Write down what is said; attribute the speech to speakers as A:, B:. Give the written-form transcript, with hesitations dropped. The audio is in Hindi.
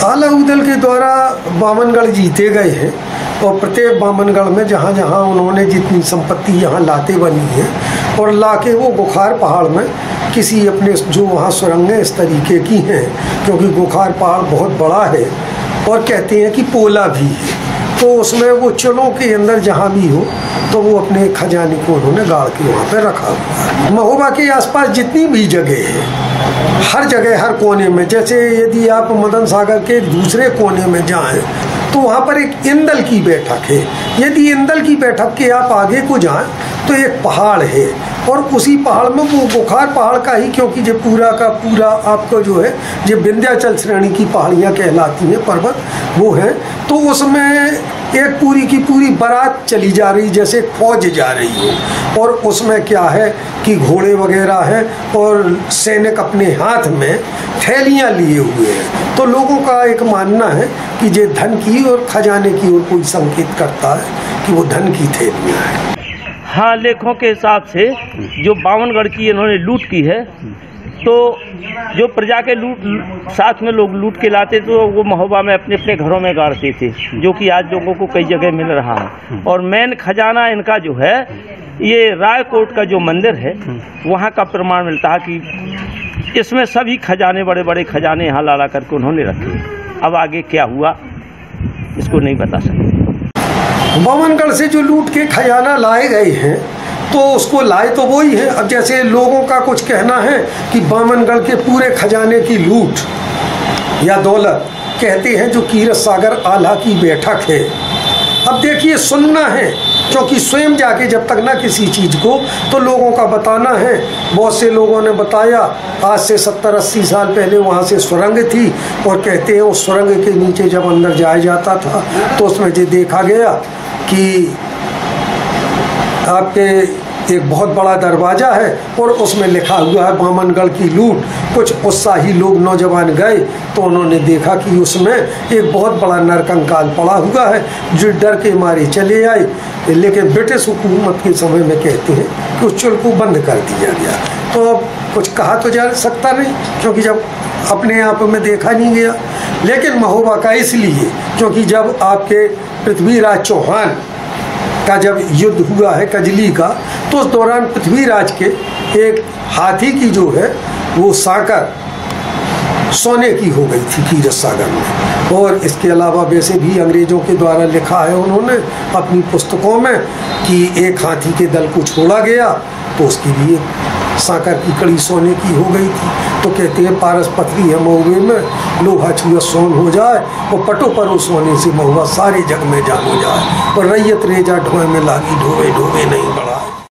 A: आला उदल के द्वारा बामनगढ़ जीते गए हैं और प्रत्येक बामनगढ़ में जहाँ जहाँ उन्होंने जितनी संपत्ति यहाँ लाते बनी है और लाके वो गोखार पहाड़ में किसी अपने जो वहाँ सुरंगें इस तरीके की हैं, क्योंकि गोखार पहाड़ बहुत बड़ा है और कहते हैं कि पोला भी है, तो उसमें वो चलों के अंदर जहाँ भी हो तो वो अपने खजाने को उन्होंने गाड़ के वहाँ पे रखा हुआ है। महोबा के आसपास जितनी भी जगह है, हर जगह हर कोने में, जैसे यदि आप मदन सागर के दूसरे कोने में जाएं तो वहाँ पर एक इंदल की बैठक है। यदि इंदल की बैठक के आप आगे को जाएं तो एक पहाड़ है और उसी पहाड़ में वो गोखार पहाड़ का ही, क्योंकि जो पूरा का पूरा आपको जो है जो विंध्याचल श्रेणी की पहाड़ियाँ कहलाती हैं, पर्वत वो हैं, तो उसमें एक पूरी की पूरी बारात चली जा रही जैसे फौज जा रही हो, और उसमें क्या है कि घोड़े वगैरह हैं और सैनिक अपने हाथ में थैलियाँ लिए हुए हैं। तो लोगों का एक मानना है कि ये धन की और खजाने की ओर कोई संकेत करता है कि वो धन की थैलियाँ हैं।
B: हाँ, लेखों के हिसाब से जो बामनगढ़ की इन्होंने लूट की है, तो जो प्रजा के लूट साथ में लोग लूट के लाते तो वो महोबा में अपने अपने घरों में गाड़ते थे, जो कि आज लोगों को कई जगह मिल रहा है। और मेन खजाना इनका जो है ये रायकोट का जो मंदिर है वहाँ का प्रमाण मिलता है कि इसमें सभी खजाने, बड़े बड़े खजाने यहाँ ला करके उन्होंने रखे। अब आगे क्या हुआ इसको नहीं बता सकते।
A: बामनगढ़ से जो लूट के खजाना लाए गए हैं तो उसको लाए तो वही है। अब जैसे लोगों का कुछ कहना है कि बामनगढ़ के पूरे खजाने की लूट या दौलत कहते हैं जो कीरत सागर आला की बैठक है। अब देखिए, सुनना है, क्योंकि स्वयं जाके जब तक ना किसी चीज़ को तो लोगों का बताना है। बहुत से लोगों ने बताया आज से 70-80 साल पहले वहाँ से सुरंग थी और कहते हैं उस सुरंग के नीचे जब अंदर जाया जाता था तो उसमें ये देखा गया कि आपके एक बहुत बड़ा दरवाज़ा है और उसमें लिखा हुआ है बामनगढ़ की लूट। कुछ उत्साही लोग नौजवान गए तो उन्होंने देखा कि उसमें एक बहुत बड़ा नरकंकाल पड़ा हुआ है, जो डर के मारे चले आए। लेकिन ब्रिटिश हुकूमत के समय में कहते हैं कि उस चुल को बंद कर दिया गया। तो अब कुछ कहा तो जा सकता नहीं, क्योंकि जब अपने आप में देखा नहीं गया। लेकिन महोबा का इसलिए क्योंकि जब आपके पृथ्वीराज चौहान का जब युद्ध हुआ है कजली का, तो उस दौरान पृथ्वीराज के एक हाथी की जो है वो साकर सोने की हो गई थी कीरत सागर में। और इसके अलावा वैसे भी अंग्रेज़ों के द्वारा लिखा है उन्होंने अपनी पुस्तकों में कि एक हाथी के दल को छोड़ा गया तो उसकी भी एक साकर की कड़ी सोने की हो गई थी। तो कहते हैं पारस पथरी है महुए में, लोहा छुआ सोन हो जाए और पटो पर सोने से महुआ सारे जग में जान हो जाए। और रैयत रेजा ढोए में लागी ढोवे ढोवे नहीं बढ़ाए।